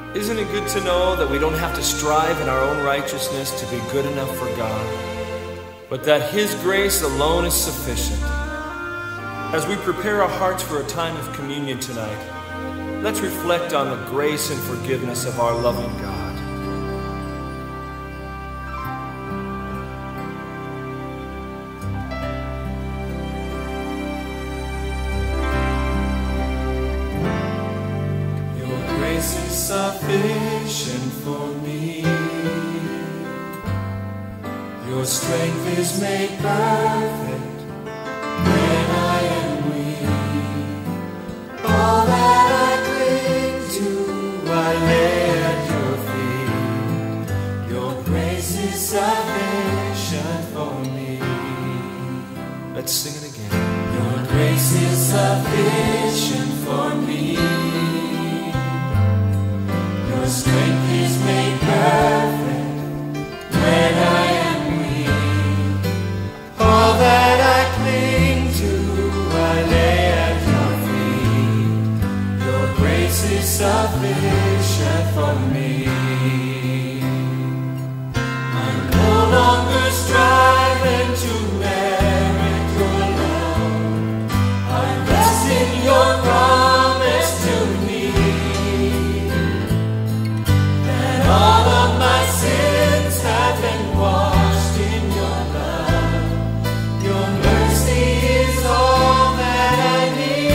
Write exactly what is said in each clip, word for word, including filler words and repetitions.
Isn't it good to know that we don't have to strive in our own righteousness to be good enough for God, but that His grace alone is sufficient? As we prepare our hearts for a time of communion tonight, let's reflect on the grace and forgiveness of our loving God. Sufficient for me. Your strength is made perfect when I am weak. All that I cling to, I lay at your feet. Your grace is sufficient for me. Let's sing it again. Your grace is sufficient for me. Your strength is made perfect when I am weak. All that I cling to, I lay at your feet. Your grace is sufficient for me. I'm no longer striving to merit your love. I rest in your promise to me. All of my sins have been washed in your love. Your mercy is all that I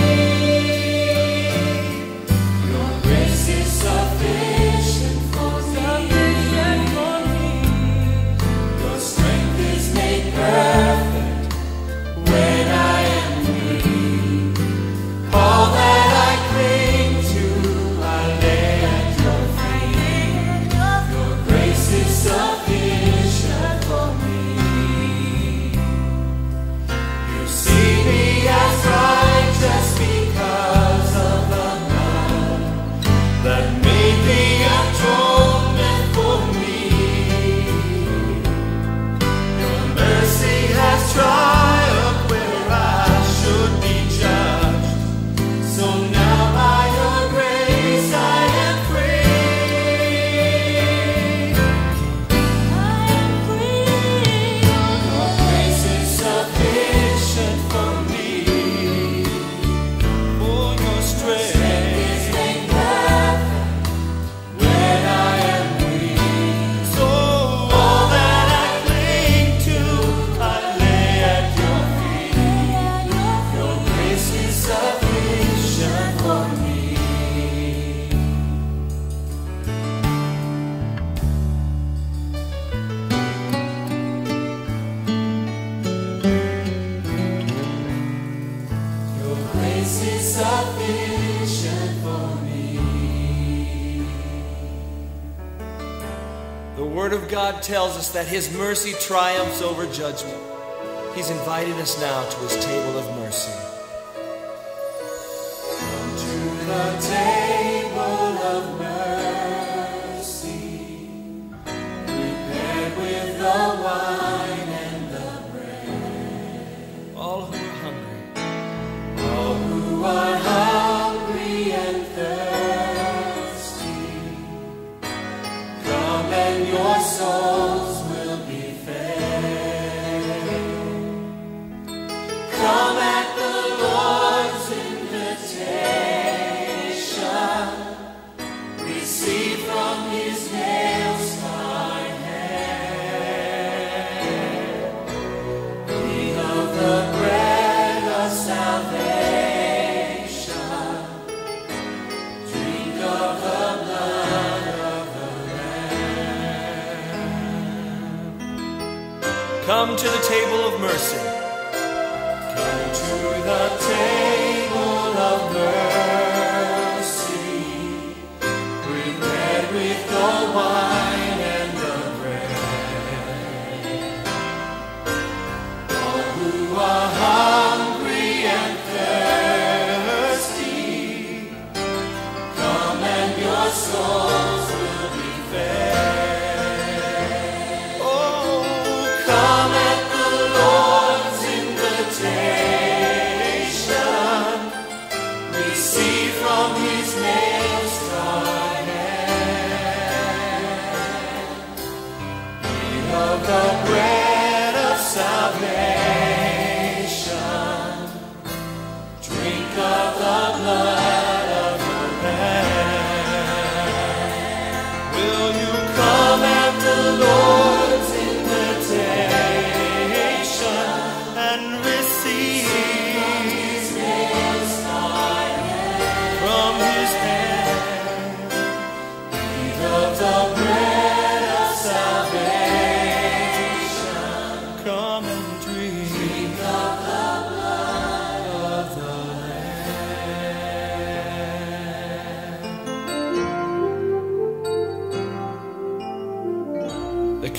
need. Your grace is sufficient for me. Your strength is made perfect when I am weak. All that I cling to, I lay at your feet. Grace is sufficient for me. You see me as righteous because of the blood that made the atonement for me. Your mercy has triumphed where I should be judged. So now by your grace I am free. The Word of God tells us that His mercy triumphs over judgment. He's invited us now to His table of mercy. Come to the table of mercy, prepared with the wine and the bread. All who are hungry, all who are hungry and thirsty, come and your souls will be fed. Come at the Lord's invitation, receive from His nail-scarred hand. Eat of the bread of salvation, drink of the blood of the Lamb. come to the table of mercy. Come to the table of mercy, prepared with the wine and the bread. All who are hungry and thirsty, come and your souls will be fed. Oh, come at the Lord's invitation, receive from His nail-scarred hand.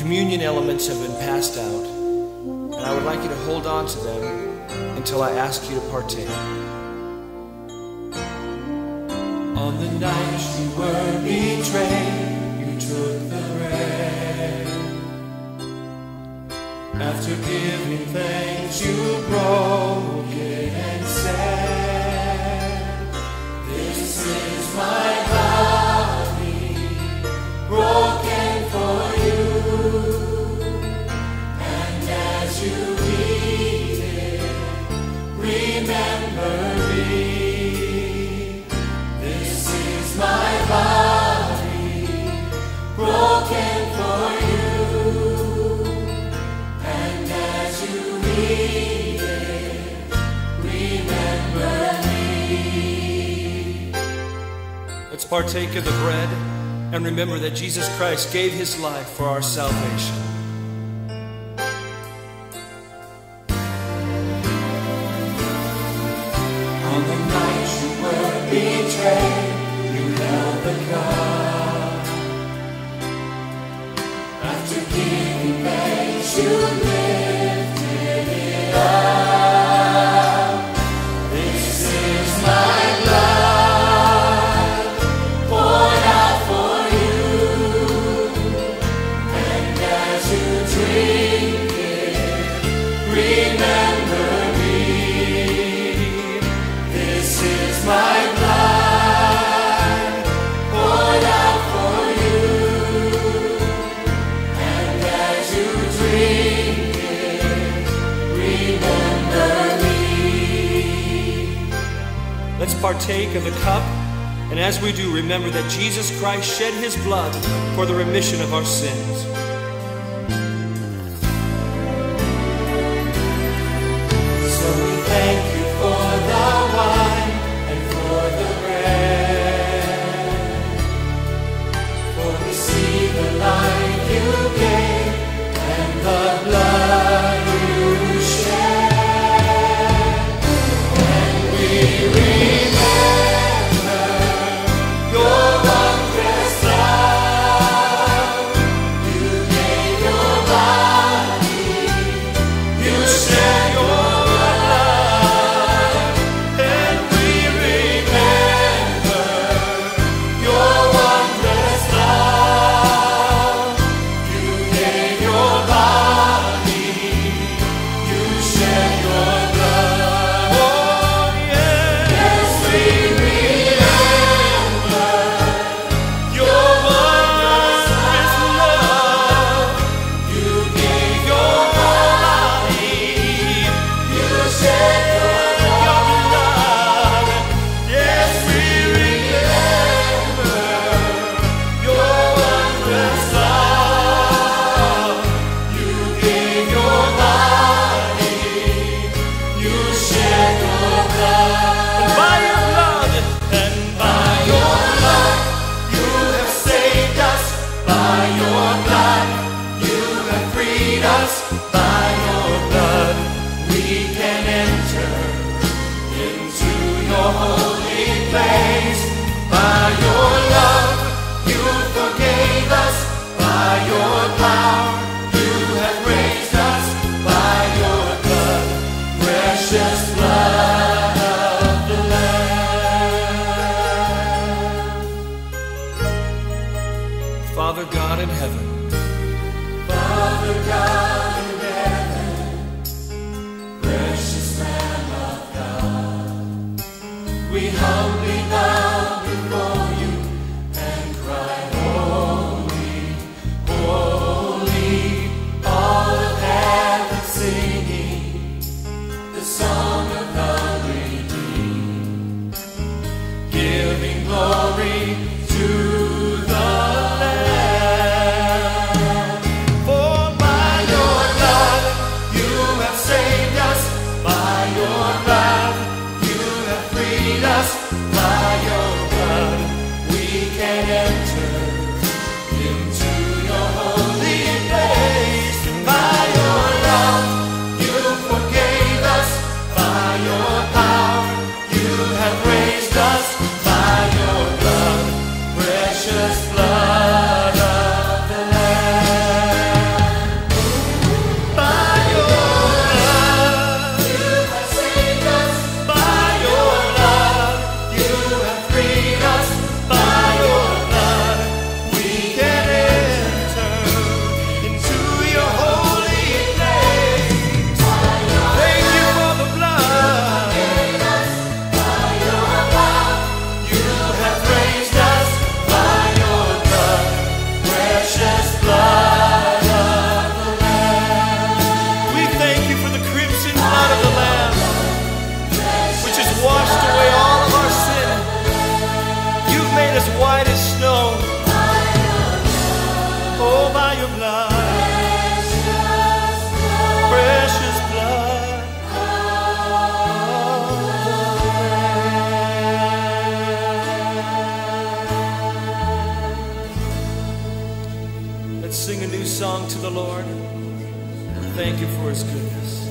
communion elements have been passed out, and I would like you to hold on to them until I ask you to partake. On the night you were betrayed, you took the bread. After giving thanks, you broke it and said, "This is my body, broken for you. And as you eat it, remember me. This is my body, broken for you. And as you eat it, remember me." Let's partake of the bread and remember that Jesus Christ gave his life for our salvation. On the night you were betrayed, you held the cup. After giving thanks, you lifted it up. This is my blood, poured out for you. And as you drink it, remember me. This is my blood, poured out for you. And as you drink it, remember me. Let's partake of the cup, and as we do, remember that Jesus Christ shed his blood for the remission of our sins. So we thank you for the wine and for the bread. For we see the life you gave and the blood you shed. And we remember your wondrous love. You gave your body, you shed your blood. And we remember your wondrous love. You gave your body, you shed your blood. Oh, yeah. Yes, we remember your wondrous love. You gave your body, you shed your blood. Yes, we remember your wondrous love. You gave your body, you shed your blood. By your blood, And by your blood, you have saved us. By your blood, you have freed us. By your blood, we can enter into your holy place. By your love, you forgave us. By your power, you have raised us. By your blood, precious blood of the Lamb. Father God in heaven, Father God in heaven, precious Lamb of God, we humbly bow before you and cry, holy, holy, all of heaven singing the song of the redeemed, giving glory to the Lamb. For by your blood you have saved us. By your blood you have freed us. thank you for his goodness.